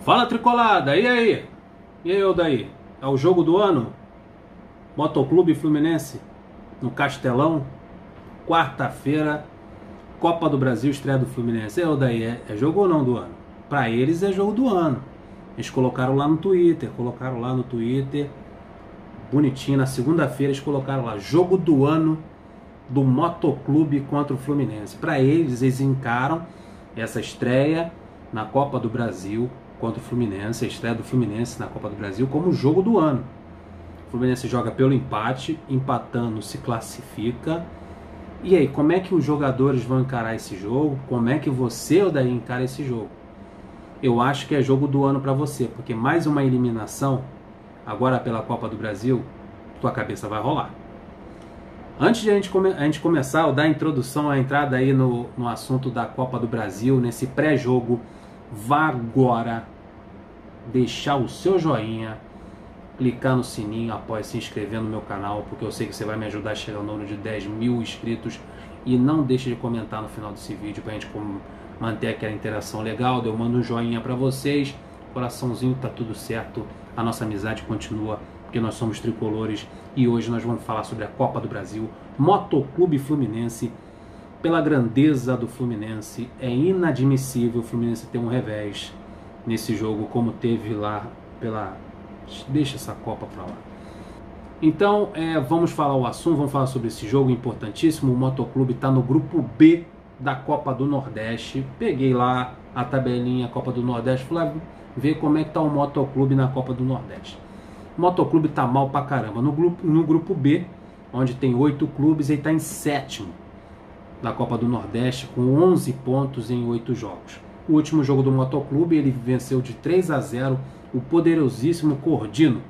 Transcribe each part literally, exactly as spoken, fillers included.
Fala, Tricolada, e aí? E aí, Odaí? É o jogo do ano? Motoclube Fluminense no Castelão, quarta-feira, Copa do Brasil, estreia do Fluminense. E aí, Odaí, é, é jogo ou não do ano? Pra eles é jogo do ano. Eles colocaram lá no Twitter, colocaram lá no Twitter, bonitinho, na segunda-feira eles colocaram lá, jogo do ano do Motoclube contra o Fluminense. Pra eles, eles encaram essa estreia na Copa do Brasil contra o Fluminense, a estreia do Fluminense na Copa do Brasil, como jogo do ano. O Fluminense joga pelo empate, empatando se classifica. E aí, como é que os jogadores vão encarar esse jogo? Como é que você, Odaí, encara esse jogo? Eu acho que é jogo do ano para você, porque mais uma eliminação, agora pela Copa do Brasil, tua cabeça vai rolar. Antes de a gente, come a gente começar, eu dar a introdução, a entrada aí no, no assunto da Copa do Brasil, nesse pré-jogo, vá agora deixar o seu joinha, clicar no sininho após se inscrever no meu canal, porque eu sei que você vai me ajudar a chegar ao número de dez mil inscritos. E não deixe de comentar no final desse vídeo pra gente manter aquela interação legal. Eu mando um joinha pra vocês, coraçãozinho, tá tudo certo, a nossa amizade continua, porque nós somos tricolores. E hoje nós vamos falar sobre a Copa do Brasil, Motoclube Fluminense. Pela grandeza do Fluminense, é inadmissível o Fluminense ter um revés nesse jogo, como teve lá pela... Deixa essa Copa pra lá. Então, é, vamos falar o assunto, vamos falar sobre esse jogo importantíssimo. O Motoclube está no grupo B da Copa do Nordeste. Peguei lá a tabelinha Copa do Nordeste, fui lá ver como é que tá o Motoclube na Copa do Nordeste. O Motoclube tá mal pra caramba. No grupo, no grupo B, onde tem oito clubes, ele está em sétimo da Copa do Nordeste, com onze pontos em oito jogos. O último jogo do Motoclube, ele venceu de três a zero o poderosíssimo Cordino.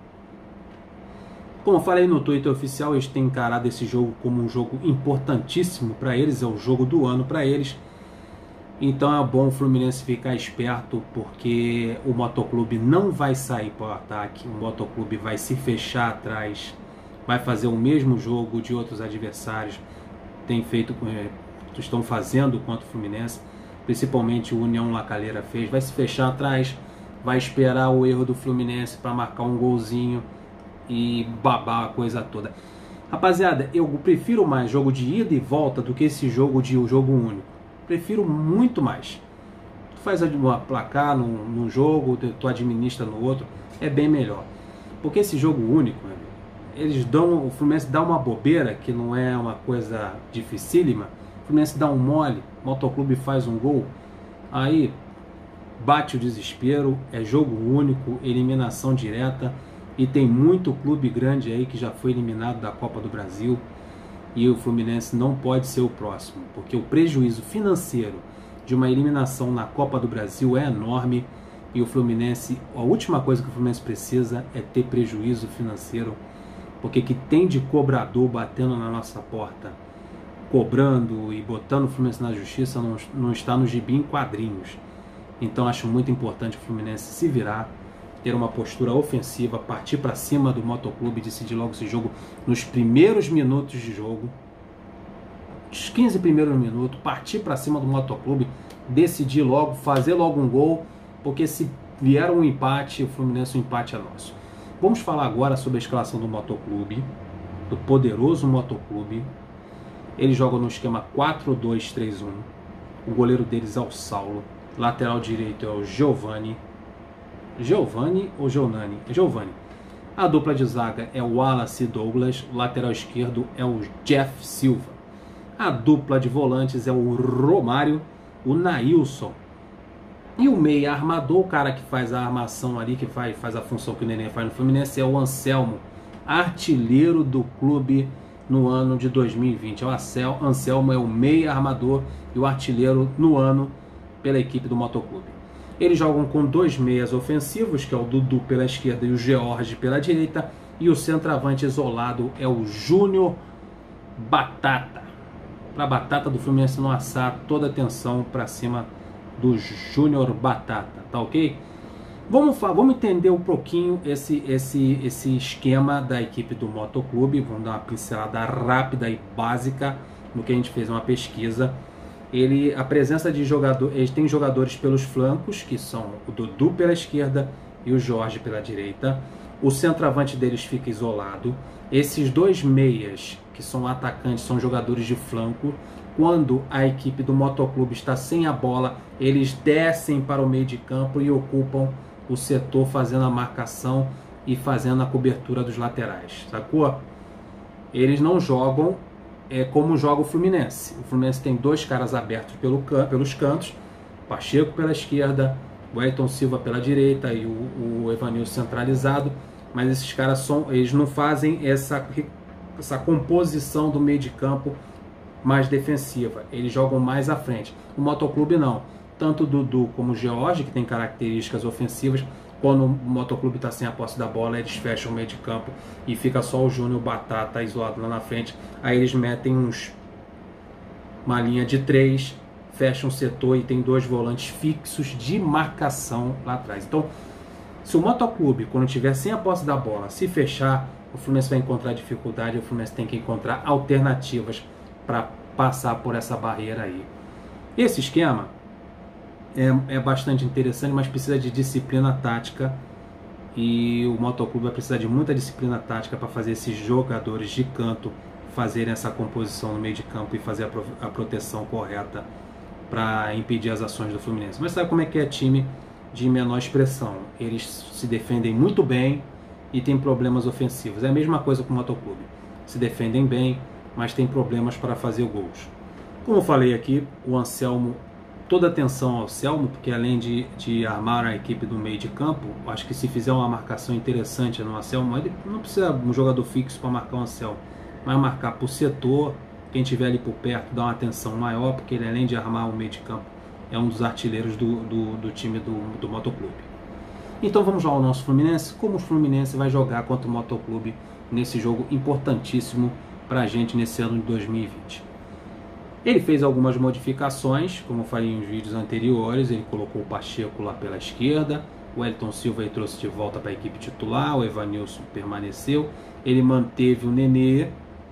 Como eu falei no Twitter oficial, eles têm encarado esse jogo como um jogo importantíssimo para eles, é o jogo do ano para eles. Então é bom o Fluminense ficar esperto, porque o Motoclube não vai sair para o ataque, o Motoclube vai se fechar atrás, vai fazer o mesmo jogo de outros adversários, tem feito, estão fazendo contra o Fluminense, principalmente o União La Calera fez, vai se fechar atrás, vai esperar o erro do Fluminense para marcar um golzinho e babar a coisa toda. Rapaziada, eu prefiro mais jogo de ida e volta do que esse jogo de um jogo único. Prefiro muito mais. Tu faz uma placar num, num jogo, tu administra no outro, é bem melhor. Porque esse jogo único, eles dão, o Fluminense dá uma bobeira, que não é uma coisa dificílima. O Fluminense dá um mole, o Motoclube faz um gol, aí bate o desespero, é jogo único, eliminação direta. E tem muito clube grande aí que já foi eliminado da Copa do Brasil, e o Fluminense não pode ser o próximo, porque o prejuízo financeiro de uma eliminação na Copa do Brasil é enorme, e o Fluminense, a última coisa que o Fluminense precisa é ter prejuízo financeiro, porque que tem de cobrador batendo na nossa porta, cobrando e botando o Fluminense na justiça, não, não está no gibi em quadrinhos. Então acho muito importante o Fluminense se virar, ter uma postura ofensiva, partir para cima do Motoclube, decidir logo esse jogo nos primeiros minutos de jogo, os quinze primeiros minutos, partir para cima do Motoclube, decidir logo, fazer logo um gol, porque se vier um empate, o Fluminense, o empate é nosso. Vamos falar agora sobre a escalação do Motoclube, do poderoso Motoclube. Eles jogam no esquema quatro dois três um, o goleiro deles é o Saulo, lateral direito é o Giovani, Giovani ou Giovanni? Giovani. A dupla de zaga é o Wallace Douglas, o lateral esquerdo é o Jeff Silva. A dupla de volantes é o Romário, o Nailson. E o meia armador, o cara que faz a armação ali, que faz, faz a função que o Nenê faz no Fluminense, é o Anselmo, artilheiro do clube no ano de dois mil e vinte. O Anselmo é o meia armador e o artilheiro no ano pela equipe do Motoclube. Eles jogam com dois meias ofensivos, que é o Dudu pela esquerda e o George pela direita. E o centroavante isolado é o Júnior Batata. Para a Batata do Fluminense não assar, toda a atenção para cima do Júnior Batata, tá ok? Vamos, vamos entender um pouquinho esse, esse, esse esquema da equipe do Motoclube. Vamos dar uma pincelada rápida e básica no que a gente fez uma pesquisa. ele, a presença de jogador, eles têm jogadores pelos flancos, que são o Dudu pela esquerda e o Jorge pela direita. O centroavante deles fica isolado. Esses dois meias, que são atacantes, são jogadores de flanco. Quando a equipe do Motoclube está sem a bola, eles descem para o meio de campo e ocupam o setor, fazendo a marcação e fazendo a cobertura dos laterais, sacou? Eles não jogam é, como joga o Fluminense. O Fluminense tem dois caras abertos pelo can pelos cantos, Pacheco pela esquerda, o Ayrton Silva pela direita e o, o Evanilson centralizado, mas esses caras são, eles não fazem essa, essa composição do meio de campo mais defensiva, eles jogam mais à frente. O Motoclube não, tanto o Dudu como o George, que tem características ofensivas, quando o Motoclube está sem a posse da bola, eles fecham o meio de campo e fica só o Júnior Batata isolado lá na frente. Aí eles metem uns, uma linha de três, fecham o setor e tem dois volantes fixos de marcação lá atrás. Então, se o Motoclube, quando estiver sem a posse da bola, se fechar, o Fluminense vai encontrar dificuldade, o Fluminense tem que encontrar alternativas para passar por essa barreira aí. Esse esquema é, é bastante interessante, mas precisa de disciplina tática, e o Motoclube vai precisar de muita disciplina tática para fazer esses jogadores de canto fazerem essa composição no meio de campo e fazer a, pro, a proteção correta para impedir as ações do Fluminense. Mas sabe como é que é time de menor expressão? Eles se defendem muito bem e tem problemas ofensivos. É a mesma coisa com o Motoclube. Se defendem bem, mas tem problemas para fazer gols. Como eu falei aqui, o Anselmo, toda atenção ao Anselmo, porque além de, de armar a equipe do meio de campo, acho que se fizer uma marcação interessante no Anselmo, ele não precisa de um jogador fixo para marcar o Anselmo, mas marcar por setor, quem estiver ali por perto dá uma atenção maior, porque ele, além de armar o meio de campo, é um dos artilheiros do, do, do time do, do Motoclube. Então vamos lá ao nosso Fluminense, como o Fluminense vai jogar contra o Motoclube nesse jogo importantíssimo para a gente nesse ano de dois mil e vinte. Ele fez algumas modificações, como eu falei em vídeos anteriores. Ele colocou o Pacheco lá pela esquerda, o Ayrton Silva ele trouxe de volta para a equipe titular, o Evanilson permaneceu, ele manteve o Nenê.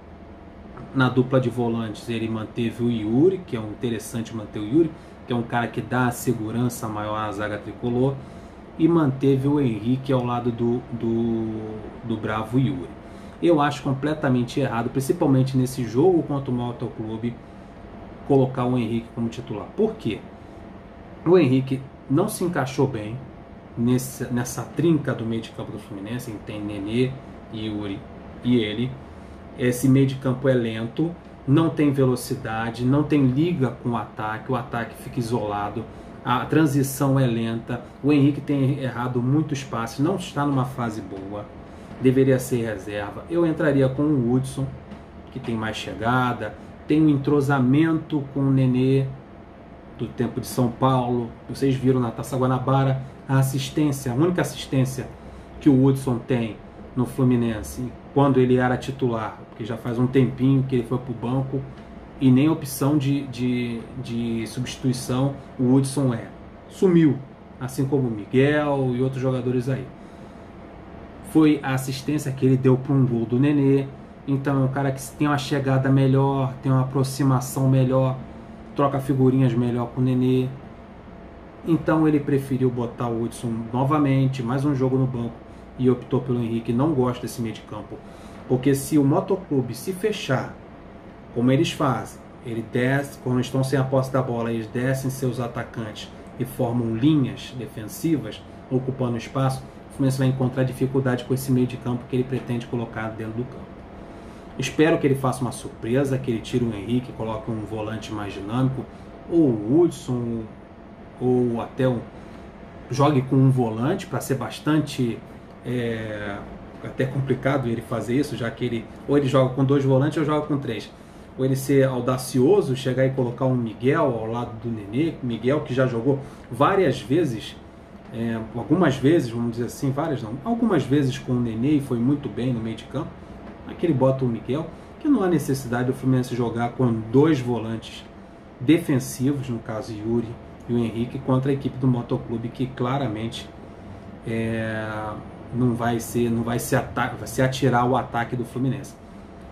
Na dupla de volantes ele manteve o Yuri, que é um interessante manter o Yuri, que é um cara que dá a segurança maior à zaga tricolor, e manteve o Henrique ao lado do, do, do bravo Yuri. Eu acho completamente errado, principalmente nesse jogo contra o Motoclube, colocar o Henrique como titular. Por quê? O Henrique não se encaixou bem nesse, nessa trinca do meio de campo do Fluminense, que tem Nenê, Yuri e ele. Esse meio de campo é lento, não tem velocidade, não tem liga com o ataque, o ataque fica isolado, a transição é lenta, o Henrique tem errado muitos passes, não está numa fase boa, deveria ser reserva. Eu entraria com o Hudson, que tem mais chegada, tem um entrosamento com o Nenê do tempo de São Paulo. Vocês viram na Taça Guanabara a assistência, a única assistência que o Hudson tem no Fluminense, quando ele era titular, porque já faz um tempinho que ele foi para o banco, e nem opção de, de, de substituição o Hudson é. Sumiu, assim como o Miguel e outros jogadores aí. Foi a assistência que ele deu para um gol do Nenê. Então é um cara que tem uma chegada melhor, tem uma aproximação melhor, troca figurinhas melhor com o Nenê. Então ele preferiu botar o Hudson novamente, mais um jogo no banco, e optou pelo Henrique. Não gosta desse meio de campo, porque se o Motoclube se fechar, como eles fazem, ele desce, quando estão sem a posse da bola, eles descem seus atacantes e formam linhas defensivas, ocupando espaço, o Fluminense vai encontrar dificuldade com esse meio de campo que ele pretende colocar dentro do campo. Espero que ele faça uma surpresa, que ele tire o Henrique, coloque um volante mais dinâmico, ou o Hudson, ou até um, jogue com um volante, para ser bastante é, até complicado ele fazer isso, já que ele ou ele joga com dois volantes ou joga com três. Ou ele ser audacioso, chegar e colocar um Miguel ao lado do Nenê, Miguel que já jogou várias vezes, é, algumas vezes, vamos dizer assim, várias não, algumas vezes com o Nenê e foi muito bem no meio de campo. Aqui ele bota o Miguel, que não há necessidade do Fluminense jogar com dois volantes defensivos, no caso Yuri e o Henrique, contra a equipe do Motoclube, que claramente é, não vai ser, não vai se ataque, vai se atirar o ataque do Fluminense.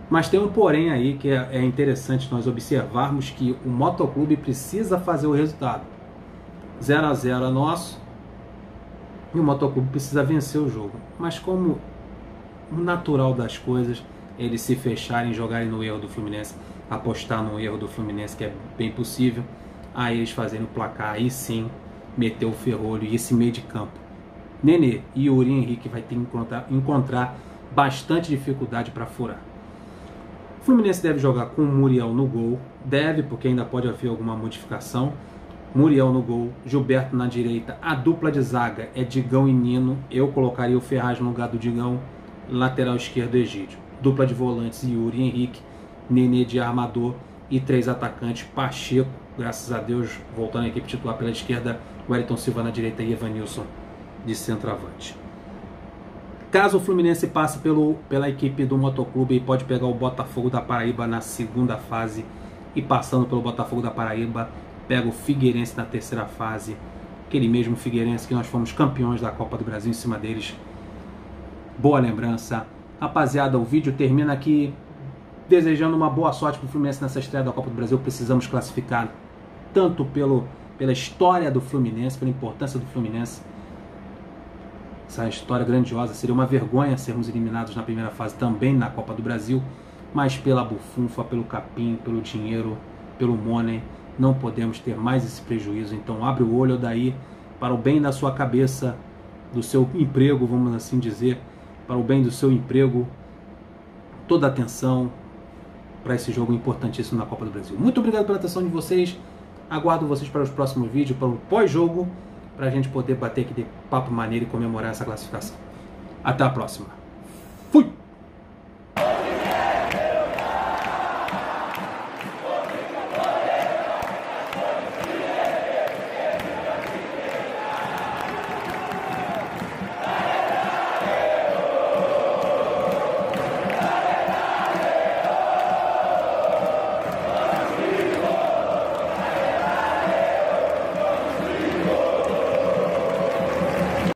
Mas tem um porém aí que é, é interessante nós observarmos, que o Motoclube precisa fazer o resultado. zero a zero é nosso e o Motoclube precisa vencer o jogo. Mas como o natural das coisas, eles se fecharem, jogarem no erro do Fluminense, apostar no erro do Fluminense, que é bem possível, aí eles fazendo o placar, aí sim, meter o ferrolho e esse meio de campo. Nenê e Yuri Henrique vai ter que encontrar, encontrar bastante dificuldade para furar. O Fluminense deve jogar com o Muriel no gol, deve, porque ainda pode haver alguma modificação. Muriel no gol, Gilberto na direita, a dupla de zaga é Digão e Nino, eu colocaria o Ferraz no lugar do Digão, lateral esquerdo Egídio. Dupla de volantes, Yuri Henrique, Nenê de armador e três atacantes, Pacheco, graças a Deus, voltando à equipe titular pela esquerda, Wellington Silva na direita e Evanilson de centroavante. Caso o Fluminense passe pelo, pela equipe do Motoclube, pode pegar o Botafogo da Paraíba na segunda fase, e passando pelo Botafogo da Paraíba, pega o Figueirense na terceira fase, aquele mesmo Figueirense que nós fomos campeões da Copa do Brasil em cima deles. Boa lembrança. Rapaziada, o vídeo termina aqui desejando uma boa sorte para o Fluminense nessa estreia da Copa do Brasil. Precisamos classificar tanto pelo, pela história do Fluminense, pela importância do Fluminense. Essa história grandiosa, seria uma vergonha sermos eliminados na primeira fase também na Copa do Brasil, mas pela bufunfa, pelo capim, pelo dinheiro, pelo money, não podemos ter mais esse prejuízo. Então abre o olho daí, para o bem da sua cabeça, do seu emprego, vamos assim dizer, para o bem do seu emprego, toda a atenção para esse jogo importantíssimo na Copa do Brasil. Muito obrigado pela atenção de vocês, aguardo vocês para os próximos vídeos, para o pós-jogo, para a gente poder bater aqui de papo maneiro e comemorar essa classificação. Até a próxima.